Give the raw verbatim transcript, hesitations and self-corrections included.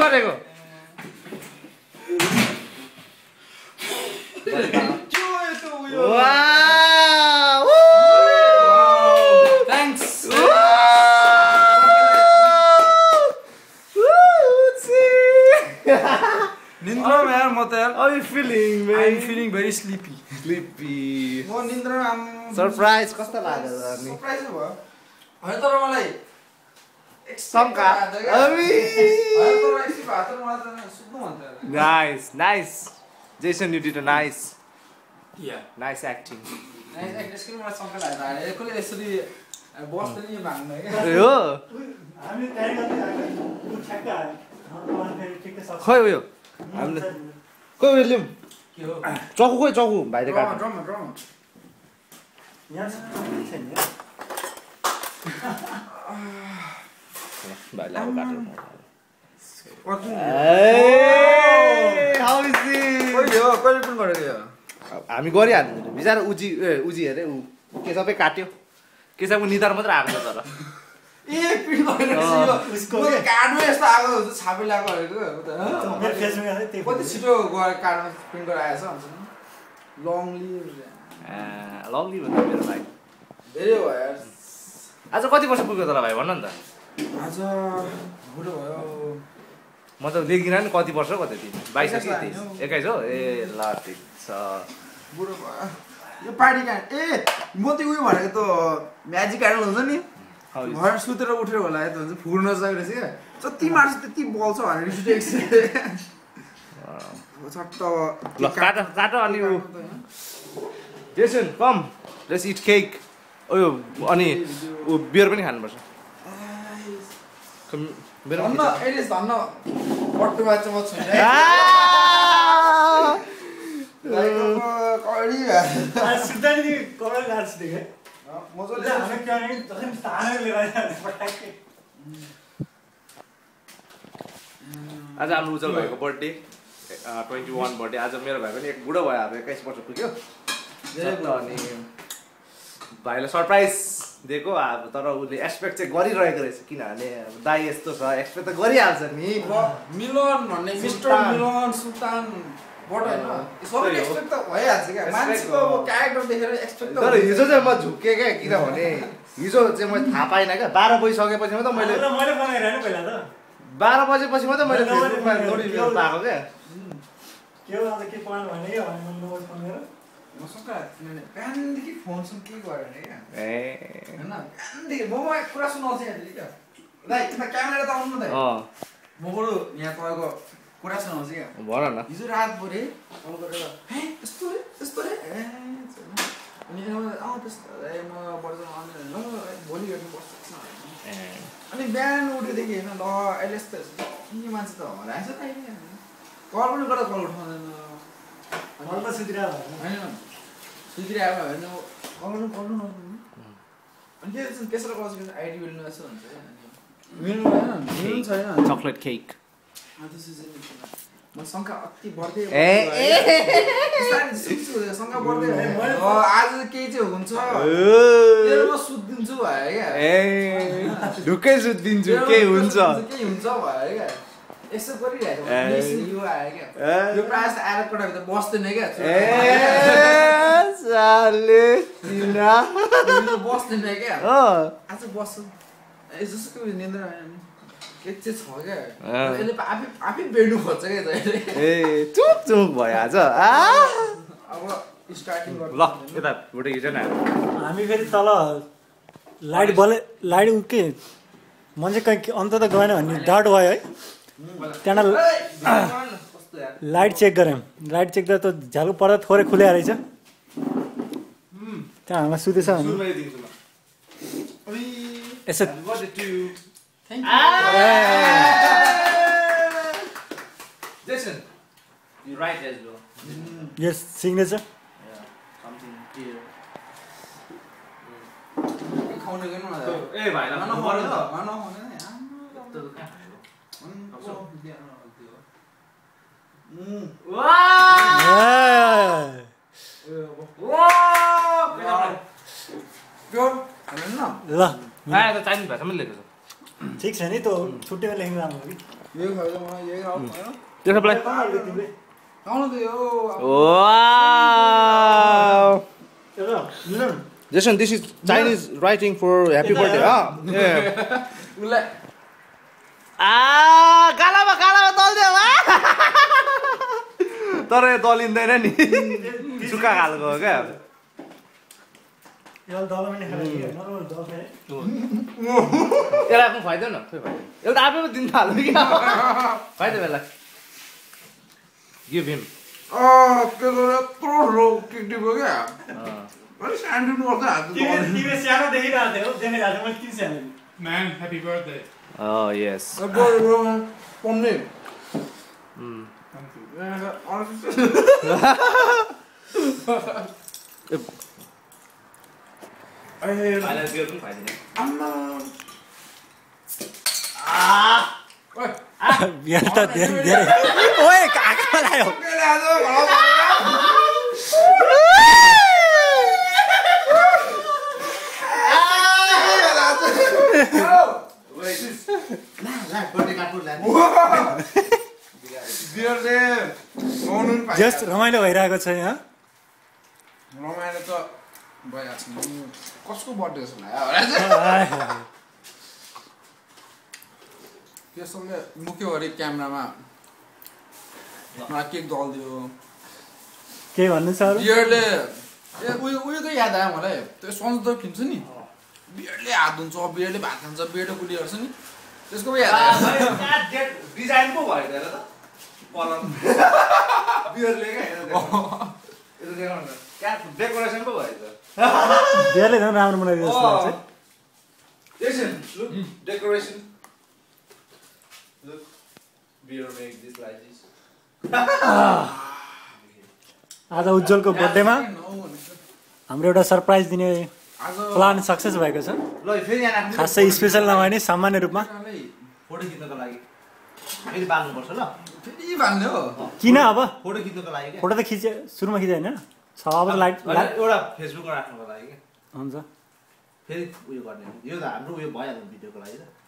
गरेको wow thanks निन्द्रा यार म त यार How are you feeling, man? I'm feeling very sleepy. Sleepy. म निन्द्रा आम Surprise कस्तो लाग्यो अनि? सरप्राइज भयो हैन तर मलाई शंका अबि हैन तर एकछिन भात मलाई त सुत्नु मन थियो Nice, nice. Jason, you did a nice, या nice acting. नाइस एक्ट्रेसको मलाई शंका लाग्यो अरे एकले यसरी बस्दै नि भाग्न के ए हो हामी तयारी गर्दै आएको उ ठ्याक्क आयो अनि फेरि ठिक्क सक्छ खोइ उयो हामीले खोइ उयो लिउँ के हो चकु खोइ चकु भाइले काट ड्रम ड्रम यहाँ छैन भाइले अब काटेर कति ए हाउ इज इट कहिले हो कहिले पनि गरेको यो हामी गरिहाल्नु बिचारा उजी ए उजी हेरे उ के सबै काट्यो के सबको निधार मात्र आएको छ तर ए पिड भइरहेको यो उसको कार्डमा यस्तो आएको हुन्छ छापे लागेको भनेको मेरो फेसबुक आयो त्यही कति छिटो गएर कार्डमा प्रिन्ट गरेर आएछ भन्छ लङ लिभ लङ्ली भन्दा मेरो भाइ धेरै भयो यार आज कति वर्ष पुग्यो तँलाई भाइ भन्न नि त आज बुढो भयो म त देखिनँ नि कति वर्ष कति दिन बाइस कि तेइस एक्काइस हो ए ल ठिक छ बुढो भयो यो पार्टी कार्ड ए म त उयो भनेको त म्याजिक कार्ड हुन्छ नि घर सुतेर उठेर होला त हुन्छ फुर्न सकिरहेछ क्या जति मार्छ त्यति बल्छ भनेर रिटेक्स छट्ट ल काट काट अनि उ Jason come let's eat cake ओयो अनि उ बियर पनि खानुपर्छ मेरो धन्न एलिस धन्न पट्टु बाचा म छु लाइको कडी आज सुत्दा नि कमेल गार्स देखे मजले हामी के भने जसले तानेर लिएर पटाके आज हाम्रो उज्जवल भाइको बर्थडे ट्वेन्टी वान बर्थडे आज मेरो भाइ पनि एक बुढो भयो अब एक्काइस वर्ष पुग्यो अनि भाइलाई सरप्राइज दिएको अब तर उसले एक्सपेक्ट चाहिँ गरिरहेको रहेछ किनभने दाइ यस्तो छ एक्सपेक्ट त गरिहाल्छ नि मिलन भन्ने मिस्टर मिलन सुल्तान बट हैन सबै एक्सपेक्ट त भइहाल्छ क्या मान्छेको अब क्यारेक्टर देखेर एक्सपेक्ट त तर हिजो चाहिँ म झुक्केँ क्या किनभने हिजो चाहिँ मैले थाहा पाइनँ क्या बाह्र बजिसकेपछि मात्रै मैले मैले बनाएर हैन पहिला त बाह्र बजेपछि मात्रै मैले फेसबुकमा नोटिफिकेसन पाएको क्या के हो आज के प्लान भने के भने मैले नम्बर फोन गरेर म सका बिहानदेखि फोन सुन के गरेर क्या ए हैन बिहानदेखि म मलाई कुरा सुनाउँछु यहाँ क्या दाइ तिम्रो क्यामेरा त आउनु न अँ म बरु यहाँ तपाईँको कुरा सुनाउँछु क्या भन न हिजो रात भरे कल गरेर हे यस्तो रे यस्तो रे ए अनि अँ त्यस्तो ए म बर्जन आउने ल भोलि हेर्नु पर्छ अनि बिहान उठेदेखि होइन ल अहिले यस्तो के मान्छे त हराएछ त अहिले कल पनि गर्दा कल उठाउँदैन मलाई त सुतिरा होइन सुतिरहेको होइन कल पनि कल पनि अनि के त्यसरी कल आइडी मिल्नु जस्तो हुन्छ मिल्नु होइन मिल्नु छैन चकलेट केक म शङ्का अति बढ्दै ए शङ्का बढ्दै आज केही चाहिँ हुन्छ म सुत्दिन्छु भयो क्या ए ढुक्कै सुत्दिन्छु के हुन्छ केही हुन्छ भयो क्या यसो गरिरहेको यो आयो क्या यो प्रायः जस्तो आएर कोठाभित्र बस्दैन क्या ए साले तिना बस्दैन क्या अ आज बस्छु जस्तो निन्द्रा के चाहिँ छ क्या यसले आफै आफै बेड्नु खोज्छ क्या जहिले ए चुप चुप भयो आज आ अब स्टार्टिङ गर्नु ल यता भोटे खिच न हामी फेरि तल लाइट बले लाइट के मान्छे कहीँ अन्त त गएन भन्ने डाउट भयो है त्यहाँ लाइट चेक गऱ्यौँ लाइट चेक गर्दा त झ्यालको पर्दा थोरै खुल्या रहेछ त्यहाँ हामीलाई सुतेछ भने यसो Jason, you write as well. Yes signature खाउने गर्नु न ए भाइलाई खाना खाने त खाना खाने ल आए त चाहिने भाषामा लेखेको छ ठिक छ नि त छुट्टैमा लेख्नु राम्रो हो कि यही खायो मलाई यही खाऊ हैन त्यो सबलाई आउनु त यो wow Jason, this is Chinese writing for happy birthday, huh? Yeah. उलाई Ah, गालामा गालामा दल्दियो वा तर यो दलिँदैन नि सुक्खा खालको हो क्या यसलाई दल पनि खाएर नर्मल दल खाए यसलाई पनि खुवाइदेऊ न खोइ भाइ एउटा आफै पो दिन थाल्नु क्या खुवाइदेऊ यसलाई गिभ हिम अ के गरे त्रो के दिबो क्या अरे स्यान्डविच गर्दा हात तिमी सानो देखिरहेको थियौ देखिरहेको थियौ मैले किन सानो Man, happy birthday. Oh yes. पम्ने Mm. भाइलाई बियर पनि खुवाइदिने बिहान त धेरै धेरै ओए काका लाग्यो जस्ट रमाइलो भइरहेको छ यहाँ रमाइलो त भइरहेको छ कसको बर्थडे छ त्यसले मुख्य गरी क्यामेरामा मलाई केक दलिदियो के भन्नु छ अरू बियरले ए उयो उयोको याद आयो मलाई त्यो सन्जो खिन्छ नि बियरले हात हुन्छ बियरले भात खान्छ बियरले कुली गर्छ नि त्यसको पो याद आयो डिजाइन पो भयो त त कलर बियरले क्या क्या डेकोरेसन पो भयो त बियरले झन् राम्रो बनाइदियो जस्तो लाग्छ Jason, look, decoration. Look, beer make this like this. आज उज्जवलको बर्थडेमा हाम्रो एउटा सरप्राइज दिने प्लान सक्सेस भएको छ ल फेरि यहाँ राख्नु खासै स्पेसल नभए नि सामान्य रूपमा फोटो खिच्नको लागि फेरि बाल्नुपर्छ ल फेरि भन्ने हो किन अब फोटो खिच्नको लागि क्या फोटो त खिचे सुरुमा खिचे होइन छ अब त लाइट एउटा फेसबुकमा राख्नको लागि क्या हुन्छ फेरि उयो गर्ने यो त हाम्रो उयो भइहाल्यो भिडियोको लागि त